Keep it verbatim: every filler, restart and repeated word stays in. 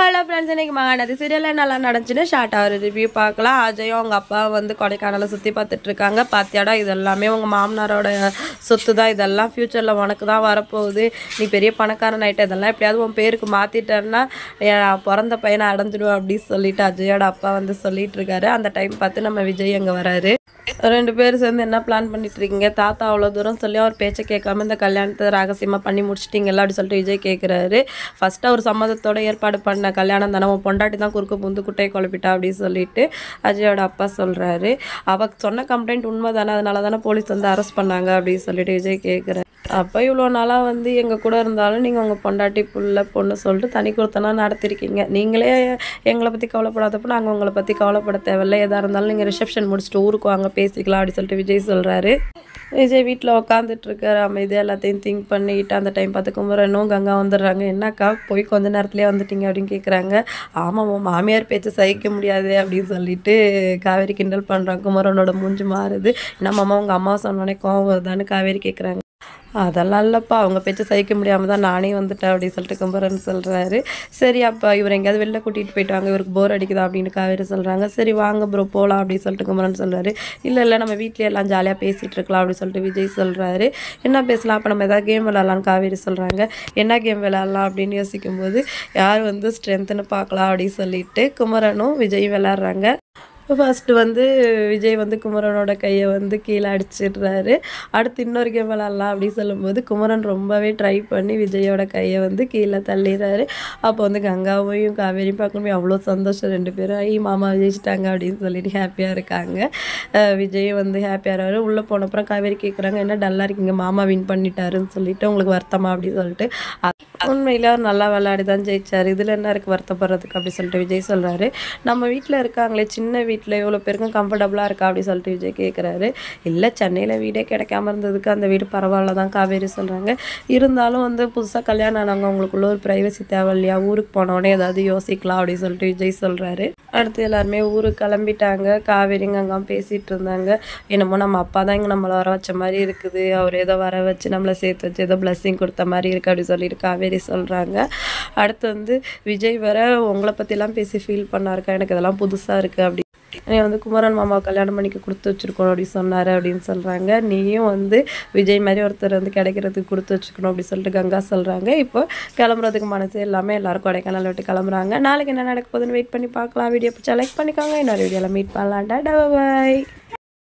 Hello friends, இன்றைக்கி மகாநதி சீரியலில் நல்லா நடந்துச்சுன்னு ஷார்ட்டாக ஒரு ரிவ்யூ பார்க்கலாம். அஜயும் அவங்க அப்பா வந்து கொடைக்கானலை சுற்றி பார்த்துட்ருக்காங்க. பார்த்தியாடா, இது எல்லாமே உங்கள் மாமனாரோட சொத்து தான், இதெல்லாம் ஃப்யூச்சரில் உனக்கு தான் வரப்போகுது, நீ பெரிய பணக்காரன் ஆகிட்ட, இதெல்லாம் எப்படியாவது உன் பேருக்கு மாற்றிட்டேன்னா பிறந்த பையனை அடைஞ்சிடுவேன் அப்படின்னு சொல்லிட்டு அஜயோட அப்பா வந்து சொல்லிட்டு இருக்காரு. அந்த டைம் பார்த்து நம்ம விஜய் அங்கே வராரு. ரெண்டு பேரும் சேர்ந்து என்ன பிளான் பண்ணிட்டு இருக்கீங்க? தாத்தா அவ்வளோ தூரம் சொல்லி அவர் பேச்சை கேட்காம இந்த கல்யாணத்தை ரகசியமாக பண்ணி முடிச்சிட்டிங்கல்ல அப்படி சொல்லிட்டு விஜய் கேட்குறாரு. ஃபஸ்ட்டு அவர் சம்மதத்தோட ஏற்பாடு பண்ண கல்யாணம் தானே, உன் பொண்டாட்டி தான் குறுக்க புந்து குட்டையை குழப்பிட்டா அப்படின்னு சொல்லிட்டு அஜயோட அப்பா சொல்கிறாரு. அவள் சொன்ன கம்ப்ளைண்ட் உண்மை தானே, அதனால தானே போலீஸ் வந்து அரெஸ்ட் பண்ணாங்க அப்படின்னு சொல்லிட்டு விஜய் கேட்குறாரு. அப்போ இவ்வளோ நாளாக வந்து எங்கள் கூட இருந்தாலும் நீங்கள் உங்கள் பொண்டாட்டி புள்ள பொண்ணு சொல்லிட்டு தனி கொடுத்தனா நடத்திருக்கீங்க. நீங்களே எங்களை பற்றி கவலைப்படாதப்போ நாங்கள் உங்களை பற்றி கவலைப்பட தேவையில்லை. எதாக இருந்தாலும் நீங்கள் ரிசப்ஷன் முடிச்சுட்டு ஊருக்கு வாங்க, பேசிக்கலாம் அப்படின்னு சொல்லிட்டு விஜய் சொல்கிறாரு. விஜய் வீட்டில் உட்காந்துட்ருக்காரு அமைதியாக, எல்லாத்தையும் திங்க் பண்ணிக்கிட்டு. அந்த டைம் பார்த்து குமரனும் கங்கா வந்துடுறாங்க. என்னக்கா போய் கொஞ்ச நேரத்துலேயே வந்துட்டீங்க அப்படின்னு கேட்குறாங்க. ஆமாம், உன் மாமியார் பேச்சு சகிக்க முடியாது அப்படின்னு சொல்லிட்டு காவேரி கிண்டல் பண்ணுறாங்க. குமரனோட மூஞ்சி மாறுது. என்னம்மா உங்கள் அம்மா சொன்னோடனே கோவம் வருதான்னு காவேரி கேட்குறாங்க. அதெல்லாம் இல்லைப்பா, அவங்க பேச்சை சகிக்க முடியாமல் தான் நானே வந்துட்டேன் அப்படின்னு சொல்லிட்டு குமரன் சொல்கிறாரு. சரி, அப்போ இவர் எங்கேயாவது வெளில கூட்டிகிட்டு போயிட்டு வாங்க, இவருக்கு போர் அடிக்குதா அப்படின்னு காவேரி சொல்கிறாங்க. சரி வாங்க ப்ரோ போகலாம் அப்படின்னு சொல்லிட்டு குமரன் சொல்கிறாரு. இல்லை இல்லை, நம்ம வீட்டிலே எல்லாம் ஜாலியாக பேசிகிட்டு இருக்கலாம் அப்படின்னு சொல்லிட்டு விஜய் சொல்கிறாரு. என்ன பேசலாம், அப்போ நம்ம எதாவது கேம் விளாட்லான்னு காவேரி சொல்கிறாங்க. என்ன கேம் விளாட்லாம் அப்படின்னு யோசிக்கும்போது யார் வந்து ஸ்ட்ரென்த்துன்னு பார்க்கலாம் அப்படின்னு சொல்லிட்டு குமரனும் விஜய் விளாட்றாங்க. ஃபஸ்ட்டு வந்து விஜய் வந்து குமரனோட கையை வந்து கீழே அடிச்சிடுறாரு. அடுத்து இன்னொரு கேம் விளாட்லாம் அப்படின்னு சொல்லும்போது குமரன் ரொம்பவே ட்ரை பண்ணி விஜயோட கையை வந்து கீழே தள்ளிடுறாரு. அப்போ வந்து கங்காவையும் காவேரியும் பார்க்கணுமே அவ்வளோ சந்தோஷம். ரெண்டு பேரும் ஐ மாமா ஜெயிச்சிட்டாங்க அப்படின்னு சொல்லிட்டு ஹாப்பியாக இருக்காங்க. விஜய் வந்து ஹாப்பியாக இருக்காரு. உள்ளே போனப்புறம் காவேரி கேட்குறாங்க, என்ன டல்லாக இருக்கீங்க, மாமா வின் பண்ணிட்டாருன்னு சொல்லிட்டு உங்களுக்கு வருத்தமா அப்படின்னு சொல்லிட்டு. உண்மையில் அவர் நல்லா விளையாடி தான் ஜெயிச்சார், இதில் என்ன இருக்குது வருத்தப்படுறதுக்கு அப்படி சொல்லிட்டு விஜய் சொல்கிறாரு. நம்ம வீட்டில் இருக்காங்களே சின்ன வீட்டில் எவ்வளோ பேருக்கும் கம்ஃபர்டபுளாக இருக்கா அப்படின்னு சொல்லிட்டு விஜய் கேட்குறாரு. இல்லை, சென்னையில் வீடே கிடைக்காம இருந்ததுக்கு அந்த வீடு பரவாயில்ல தான் காவேரி சொல்கிறாங்க. இருந்தாலும் வந்து புதுசாக கல்யாணம் ஆனவங்க அவங்களுக்குள்ள ஒரு ப்ரைவசி தேவை இல்லையா, ஊருக்கு போனோடனே ஏதாவது யோசிக்கலாம் அப்படின்னு சொல்லிட்டு விஜய் சொல்கிறாரு. அடுத்து எல்லாருமே ஊருக்கு கிளம்பிட்டாங்க. காவேரிங்க அங்கே பேசிகிட்டு இருந்தாங்க. என்னமோ நம்ம அப்பா தான் இங்கே நம்மளை வர வச்ச மாதிரி இருக்குது, அவர் ஏதோ வர வச்சு நம்மளை சேர்த்து வச்சு ஏதோ பிளஸ்ஸிங் கொடுத்த மாதிரி இருக்குது அப்படின்னு சொல்லிட்டு காவேரி சொல்கிறாங்க. அடுத்து வந்து விஜய் வர உங்களை பற்றிலாம் பேசி ஃபீல் பண்ணாருக்கா, எனக்கு இதெல்லாம் புதுசாக இருக்குது அப்படி நீ வந்து குமரன் மாமாவை கல்யாணம் பண்ணிக்க கொடுத்து வச்சுருக்கணும் அப்படின்னு சொன்னார் அப்படின்னு சொல்கிறாங்க. நீயும் வந்து விஜய் மாதிரி ஒருத்தர் வந்து கிடைக்கிறதுக்கு கொடுத்து வச்சுக்கணும் அப்படி சொல்லிட்டு கங்கா சொல்கிறாங்க. இப்போ கிளம்புறதுக்கு மனசு எல்லாமே எல்லோரும் கொடைக்கானல் விட்டு கிளம்புறாங்க. நாளைக்கு என்ன நடக்க போகுதுன்னு வெயிட் பண்ணி பார்க்கலாம். வீடியோ பிடிச்சா லைக் பண்ணிக்கோங்க. இன்னொரு வீடியோவில் மீட் பண்ணலாம்டா. பாய்.